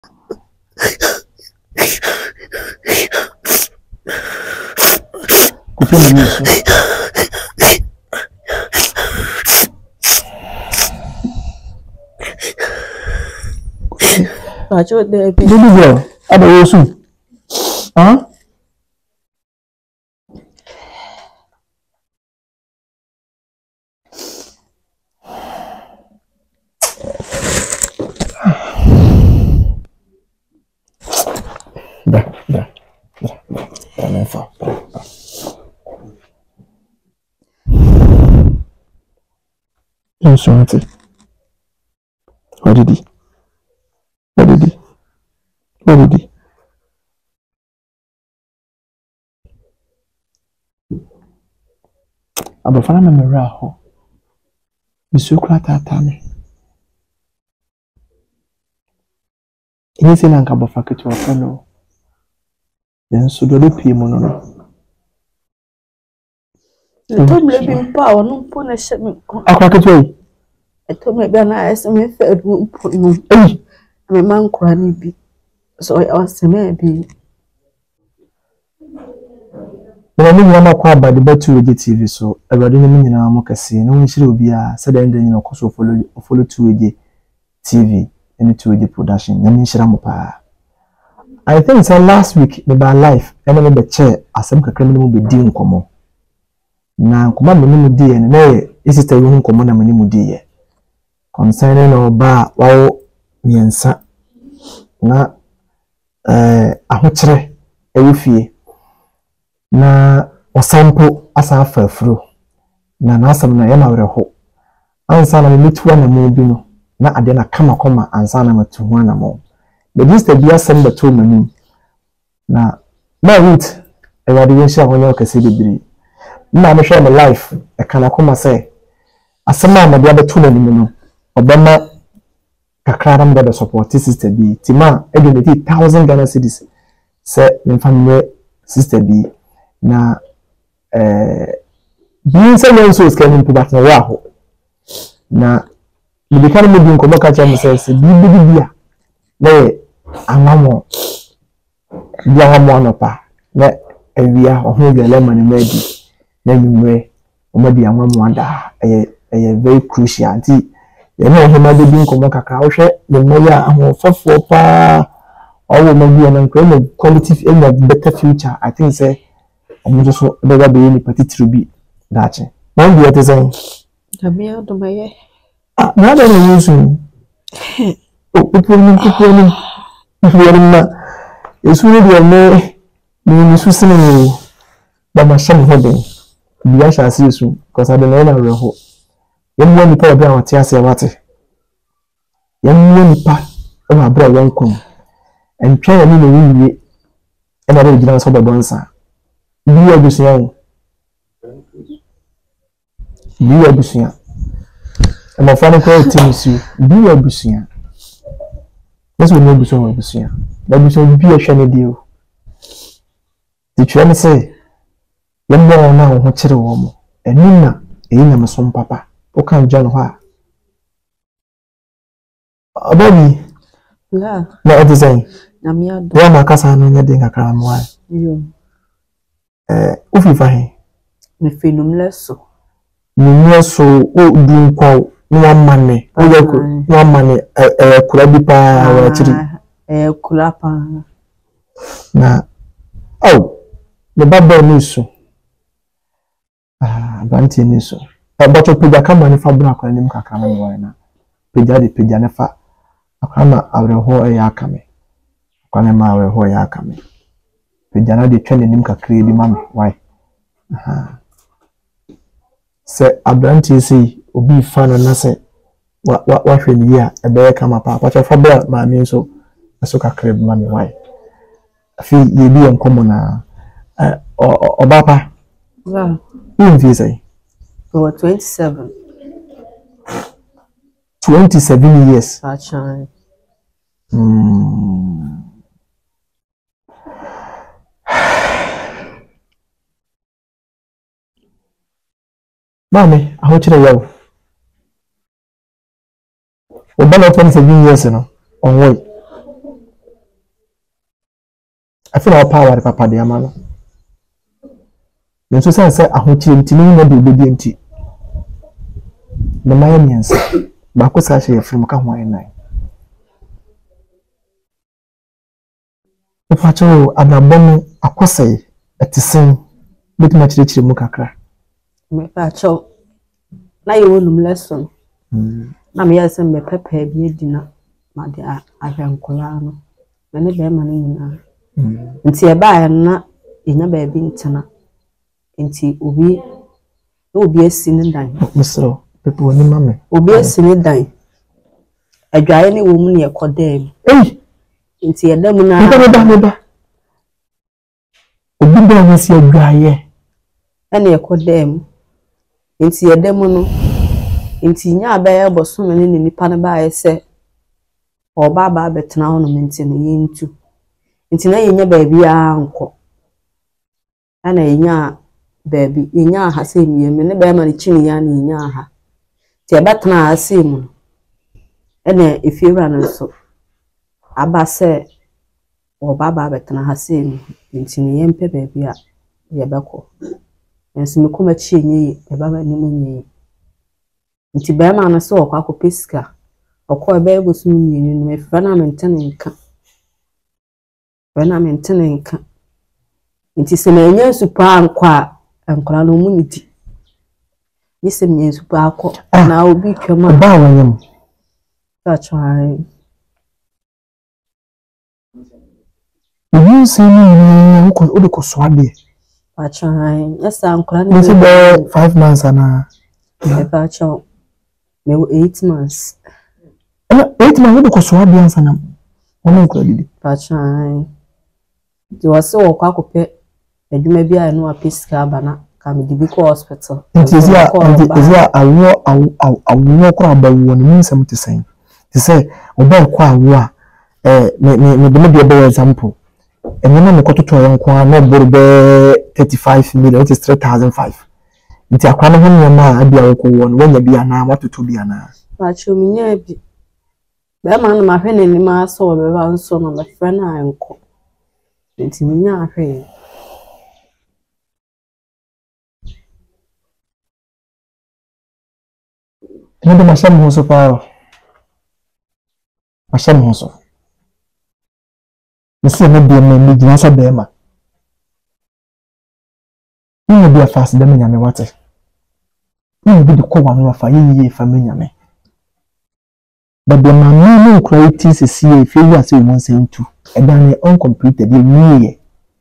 Kupeni Yesu. Acho de bi. Baby girl, aba Yesu. Huh? Da. Nefa. Yesu ate. What did he? Abafana na mera ho. Bisu kura tata me. Ini se na nka bofa ketu afa no. Yenso do pie mo no. Tomle bi mpa onu mpo na hye me ko. Akwa ketu yi. Tomle bi na ese me fe du mpo no. Me man kura ni bi. So o se me bi. Na me nyama kwa ba de batu TV so awade ne nyina mo kase na won hire obi a se da nyina ko so follow TV and to production na me hira mo pa. I think say last week me by life and me be chair asem kakra me be di nkomo na nkomo me mu di na e sister yi nkomo na me mu di ye concerning no ba wawo miensa na ahokyere ewufie na osampo asa afafuro na asam na yema werho ansa na metuwa na mo bi no na ade na kama ansa na matuwa na mo the sister bi asem beto mani na root ewade yen sha hono kase bebiri na me hwe my life e kana koma say asem na de beto mani no obama kakra na de support sister bi tima e de 1000 Ghana cedis say me family sister bi na bi say no so scan mpo bat na wa ho na bi kan me bi nkomo ka cha me say bi bia na amamo bia mo no pa na awia ho gele mani madi na nyumre o madi amamo ada eye very crucial anti ye no ho ma bi nkomo kakra wo hwe ne moya ahofofo pa owo ma bi na nkra no quality and better future I think say omo so be ga be ni patitru bi dache man bi ate say Damia do maye na da no yusu o kuponi Yerima esu ni de me su sene ba ma sham hoden biya sha se esu because I don't know na reho yemmo ni pa bia wate ase wate yemmo ni pa e ma bra yankun entwa ya ni na wiye e na be gina so be bonsa biya busuya e ma fa no ko timisu biya busuya This will not be so obvious. That be so be a shiny deal. The train say, "Let me now who chiri womo." And Nina, my son papa. O can John Hoa. Bobby, yeah. No, it is saying. Damia do. Why my cousin no getting a cram why? Yo. Ufi fahi. Me finum leso. Ni so o din kwa one money. O yaku one money kura bi pa wa chiri. Kula pa. Na the baba nisu. Banti nisu. But o pega kama ni fa bra kwa nim kakra na wa na. Pega na fa. Akama awreho ya akame. Kwana ma awreho ya akame. Pega na de twene nim kakra bi mame. Why? Se abranti si obi fa na se wa hwani ya ebe kama pa kwa fa bra ma mi so so kakra bi mame. Why? Afi ye bi enkomo na obapa. Wow. Who say? For 27. 27 years. Achai. Mami, I want you to know. About 27 years, on way. I feel our power the papa de amano. Then so say ahochi nti ni na de obedi nti. The Mayanians, Bakusa share from Kamway nine. If I told Adabono Akose at the same, with much rich Mukakra. Me pacho. Na you won't lesson. Na me yes and me pepper be dinner, my dear. I am Colano. Many bear money in her. And see a buy and not in a baby in Tana. And see, will be a sinning dime. Mr. People will mammy. Will be a sinning dime. A dry any woman near Cordam. Eh! And see a demon. Obi will see a dry Any a Cordam. And see a demon. And see ya bear was so many in the Panaba, say. Or Baba bet now ornaments in the inn too. It's in a baby uncle. And a ya baby, in ya has seen you, and the bearman chinny yan in yaha. Tia batna as him. And if you run so. Abba say, or Baba betna has seen, it's in the empe baby at Yabako. And some come chinny, a baba nimmy. It's a bearman saw Quaco Pisca. Or call a baby soon in my friend I'm intending. When I'm intending, it is a man super and quiet and colomunity. This is super now be come about. That's why you see me who could Uduko Swadi. That's why, yes, I'm crying 5 months and a 8 months. 8 months Uduko Swadi and Sanam. One credit. That's why. You were so quack and you may be a no pisca banner, come to the hospital. It is a war crowd by 1 means something to say. To say, about qua war, maybe a better example. And then I got to try and qua no border 35 million, it is 3,005. It's a crown of a be a one when you be an hour to be an hour. But you mean, Bearman, my friend, and my soul around son of a friend, I am called. It's me now, hey. Maybe my son was of our son also. The same may be a man, Nasa Bema. You will be a fast demon, water. You will be the co one of a year familiar. But the man no creates a see if you are saying 1 saying 2. And then uncompleted year.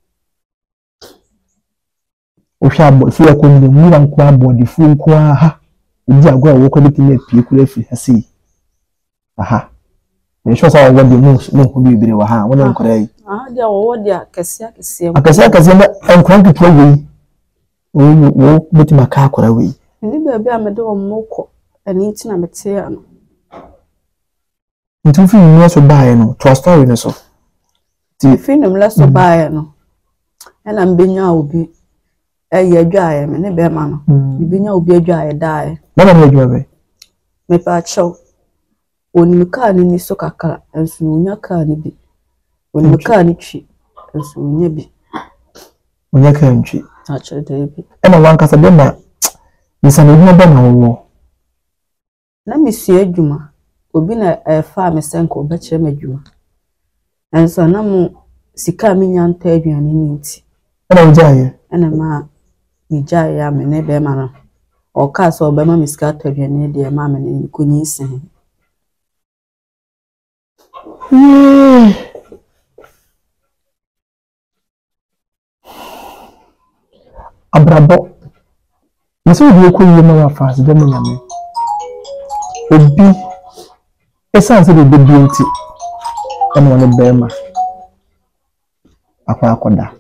If you are going to move and crab body full qua, you are going to walk a little bit, you could have see. Aha. The shows are what the most no could be very hard. When I'm correct. Ah, they are what they are Cassia, a Cassia, and cranky away. We will put my car away. And the baby, I'm a door moko and eating a material. Into 3 years of buying to a story in a so. The film less of buying. And I'm being out be a year dry, and a bear man. You be no be a dry, die. Never made you away. Me patcho. When you can't in the soccer car, and soon your can't be. When you can't cheat, and soon you be. When you can't cheat. Touch a baby. And a 1 Casadena is an ignorant war. Let me see a Juma. Obin a farm is sent or betcha medua. And so no sika minyan tabian in it. And I'll die. And a ma, me jaya me nebe man. Or cast or bema miscat tabian near dear mamma and couldn't say. Abrabo. You saw you couldn't know fast, then me. Obi. It sounds like a big beauty. And one of Burma. Aquacoda.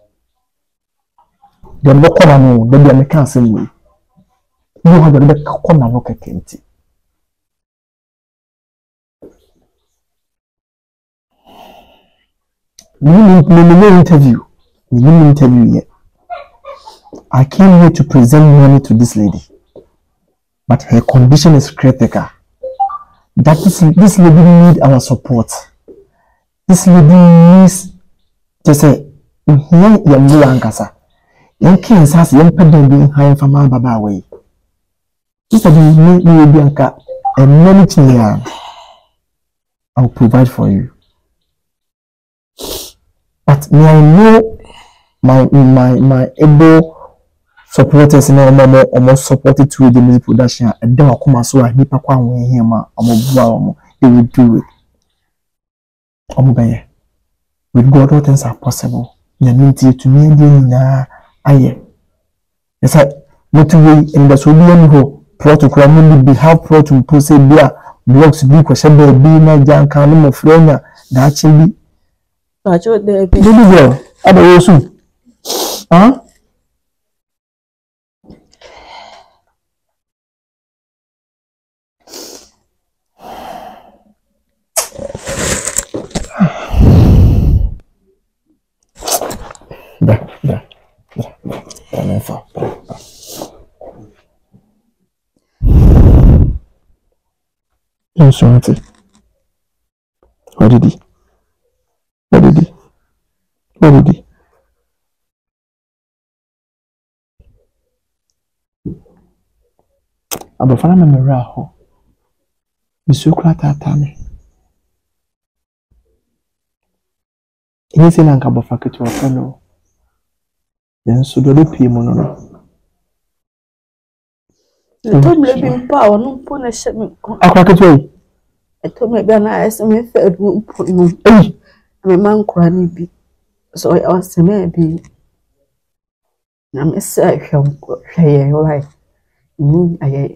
Then what corner no, then the American same way. You have the corner look at Kenty. No interview. You didn't interview yet. I came here to present money to this lady. But her condition is critical. That this lady needs our support. This lady needs Just say, here you ankasa. Yan kin sas yan pedden bi han fa ma baba away. Just that you be anka and many things I'll provide for you. But me I know my able supporters in almost supported to the music production and then come so I nipa kwa we here ma they will do it. With God all things are possible. You need to me na aye. Yes I motivate in the so be protocol be have protocol to say bia blocks be question be na jan kan mo frenya da achi bi acho de bi well aba yesu huh da nefa Insurance. What did he? Abafana me mera ho. Misukra tata me. Inse nanka bofa ketu ofano. Yenso do pie mo no. Etomle bi mpa ono mpo na hye me ko. Akwa ketu. Etomle bi na ese me fa adu mpo no. Me man kura ni bi. So I was maybe na me say hweye why. Ni aye.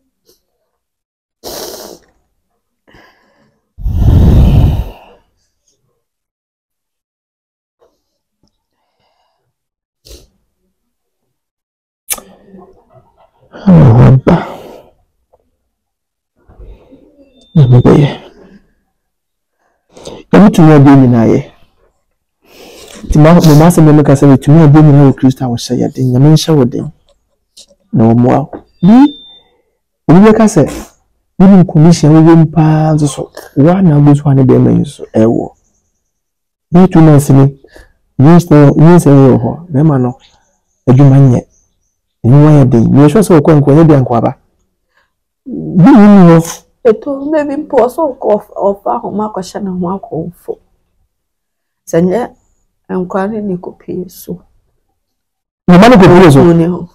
To me be na ye ti ma se me ka se to me be na Kristo wo hye den ya me hye wo den na wo mo bi obi ka se bi commission wo mpa so wa na go so ane be me so ewo bi tu na se ni ni se ho be ma no adwuma nye ni wo ya den ni so so ko nko bi anko aba bi ni no Eto maybe poso of ahoma kwasha na ho akofo. Sanye enkware ni kopi so. Na mani kopi so. Ni ho.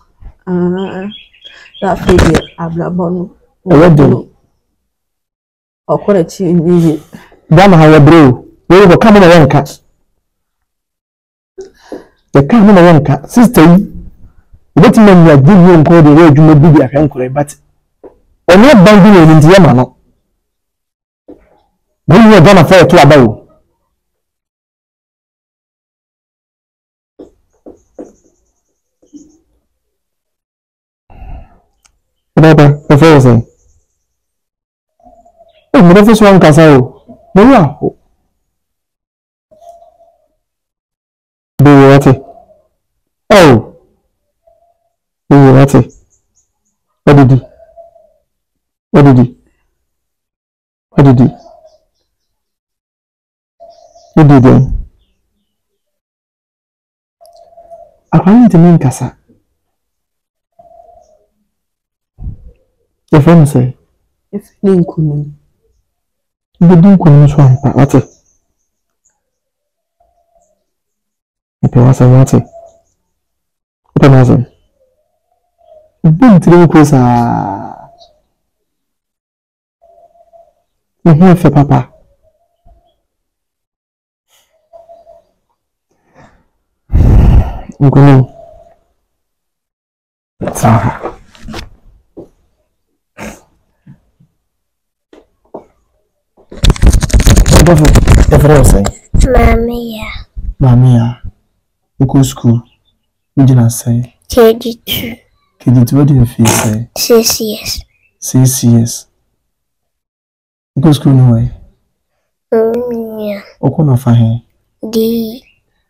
Da fege ablabonu. Ewedo. Okore chi ni. Dama ha bro. We go come na yanka. The come na yanka. Sister yi. What man you give you nko de adwuma bi bi ahwenkore but onye bangi ni ndiye ma no. When you gonna fair to about Baba, the first thing. Oh, the first one casao. No, do you want it? Oh, do you want it? What did he? What did he? What did he? What did he? According to me, Casa. Your friend say, if Lincoln, you didn't come swamp. What it? If you want some water, what am I saying? Been to the course. You hear for Papa. Ngolo. Sawa. Mamia. You go school. What did I say? KG2. KG2, what did you feel say? 6 years. 6 years. You go school no way? Yeah. Oko no fahe? D.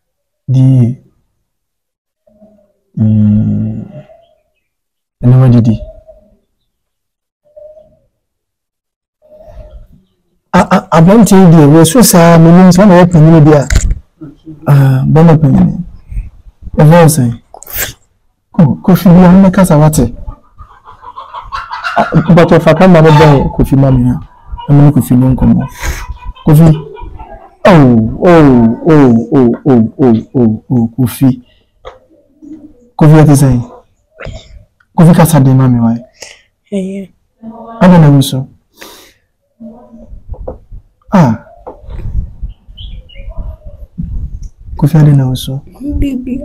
And what did he? I don't think they were so sad. Meaning, some of the Bella penny. A voice. Oh, coffee, you are make us a water. But if I come out of the coffee, mamma, I'm going to coffee no come. Coffee. Oh, coffee. Coffee at the same. Coffee cats had the mammy, why? Yeah. I don't know so. Coffee, I don't know so. Baby.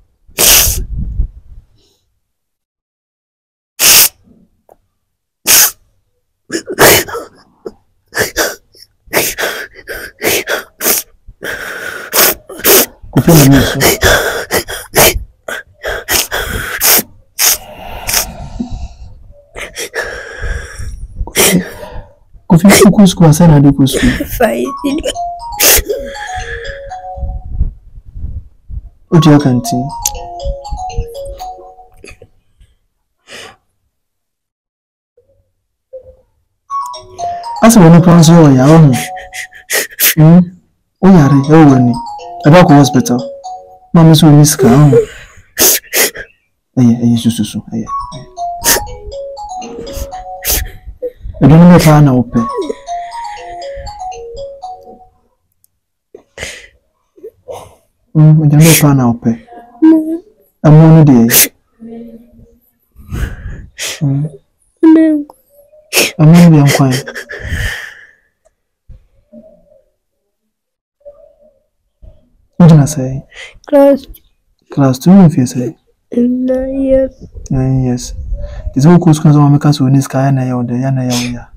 Coffee, I know so. Coffee, you go school, I said I do go school. Fine. What do you canteen? As when you pronounce your own. Oh, yeah, you're winning. About hospital. Mamma's will miss crown. So. I don't know if I know. I don't know if I know. I'm one day. I'm only quiet. What did I say? Class 2, if you say? 9 years. 9 years. This whole course comes on because when this guy and I are there.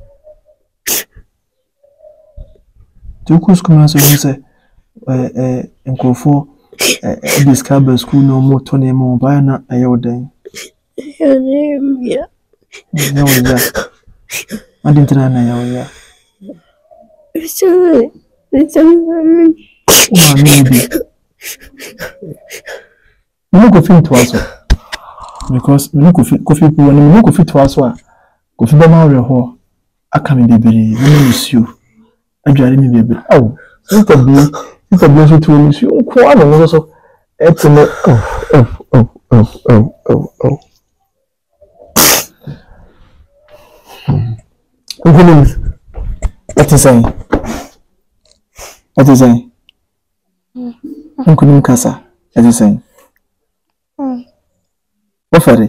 2 course comes on say, and go for this cab school no more 20 more by an hour day. Yeah. I didn't know. It's Maybe. You go fit to us because you go fit coffee when you go fit to us wa go fit be ma re ho aka me bebere me miss you adware me bebere oh sister bi so to miss you ko ana no so etime What is saying? Nkunim kasa, as you say. Offer.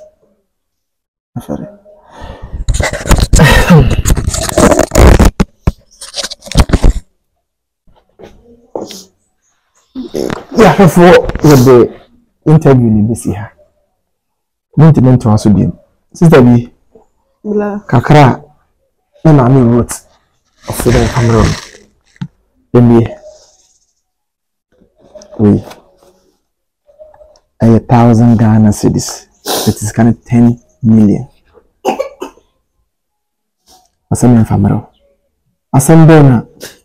Yeah, before with the interview in this year. Maintenance to also be. Sister B. Kakra. And I mean what? Of the Cameroon. Then we 1,000 Ghana cedis. That is kind of 10 million. Asem famaro. Asem bona.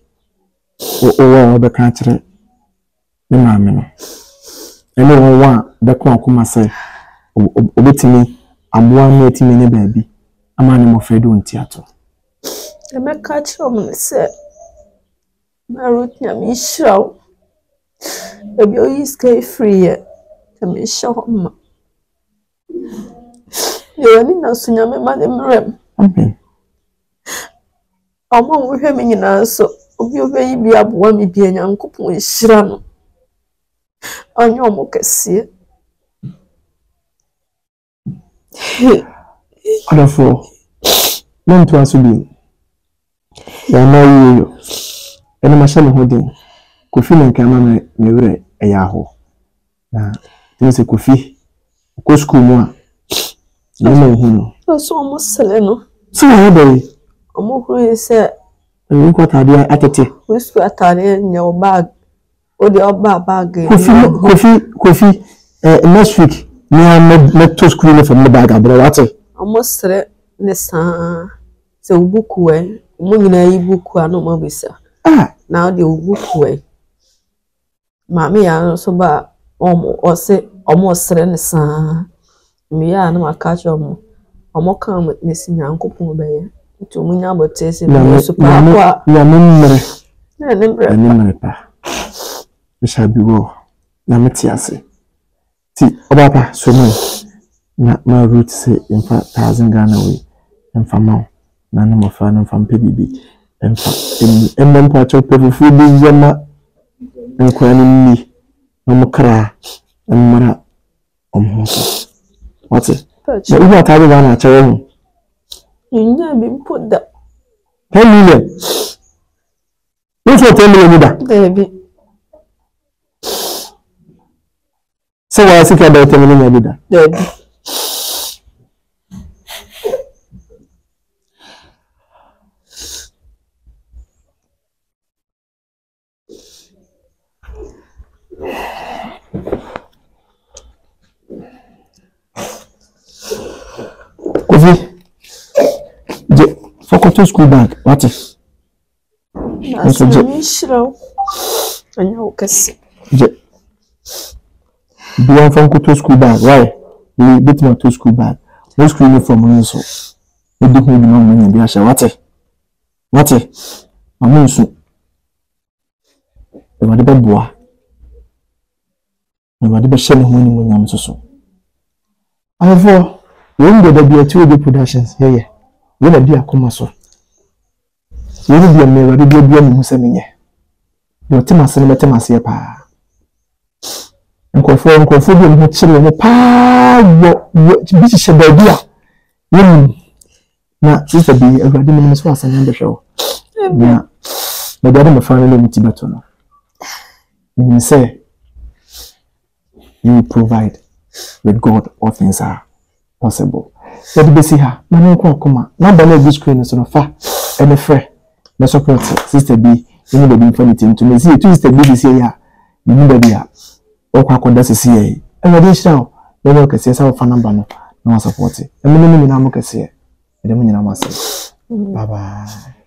O be kantre. Me maame no. Ene wo wa be ko akoma sai. Obetimi aboa na etimi ne baabi. Ama ne mo fedo ntiato. E me catch on say. My root ya me show. Baby, you is free yet. Me show ma. You ani na sunya me ma dem rem. Amen. Omo wo hwe me nyina so. Obi obeyi bi aboa me bi Nyankopon ehira no. Onyo mo kese. Wonderful. None to us be. Ya na you. Ena ma shame hodin. Kofi na nka ma me wure eyaho. Na tese kofi. Ko school mu a. Na ma hu no. So almost sele no. So how dey? Omo hu say we ko tade atete. We school atare nya o bag. O de oba bag. Kofi next week me am to school no from the bag abro what? Almost sele ne sa se ubuku we. Mo nyina yi buku ano ma bisa. Now the buku we. Mami ya no so ba o se almost sele ne sa. Me ya na makacho omo kan mesi Nyankopon be ye. To munya botese no so pa kwa. Ya memre. Na nemre pa. we shall be well. Na metiase. Ti obapa so no. Na my root say in fact 1,000 Ghana way. En fama na no mofa no fam pe bibi. En fa en dem pa chop pe fu bi yema en kwa ni no kra en mara omhoso. What's it? Purchase. Na uba tabi bana chawe mu. Nya bi put that. 10 million. What's 10 million da? Baby. So why seek about 10 million da? Baby. To school bag, what if? That's a show. I know, cause be from to school bag, why? We bit my to school bag. No school uniform, so we don't know money. Be a show, what if? What if? I'm also a bad boy. Nobody be shelling when I'm so. However, when there be a 2 good productions, yeah. When a dear come so. You will be a mirror, you will be a museum. Your Timas and Metamas here, pa. And conform with children, pa, which is a idea. Now, sister be a ready minister was an the show. Yeah, my daddy, my family, me Tibetan. You say, you will provide with God, all things are possible. Let me see her. Man, come. Now, the good screen is on a far and a fair. No support, sister B. You need the infinity to me. See, Sister B this year. You need the year. Or quack that's a CA. And I didn't show. Then you can see some fan number. No support it. And many now, I can see it. And the money I must say. Bye bye.